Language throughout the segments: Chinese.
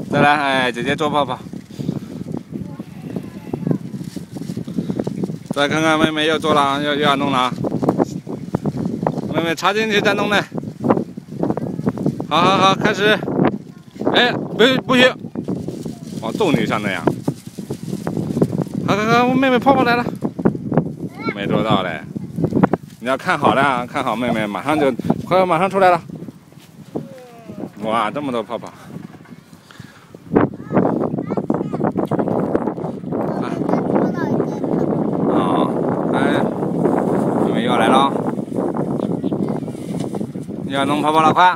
再来，哎，姐姐做泡泡。再看看妹妹又做了，又要弄了。妹妹插进去再弄呢。好，开始。哎，不行，往洞里上那样。好，我妹妹泡泡来了，没做到嘞。你要看好了，看好妹妹，马上出来了。哇，这么多泡泡！妹妹又要来了，你要弄泡泡了，快！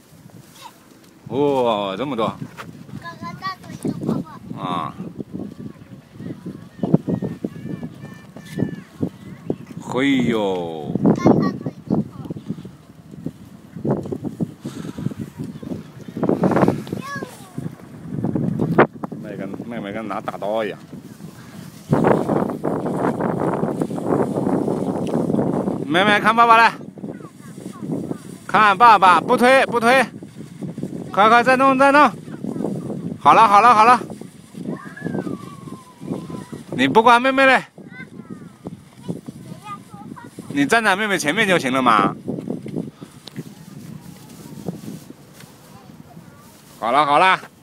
哦，这么多！ 哥哥带走一个泡泡。 啊！嘿呦！妹妹跟拿大刀一样。妹妹看爸爸来，看爸爸，不推，快再弄。好了，你不管妹妹嘞，你站在妹妹前面就行了嘛。好了。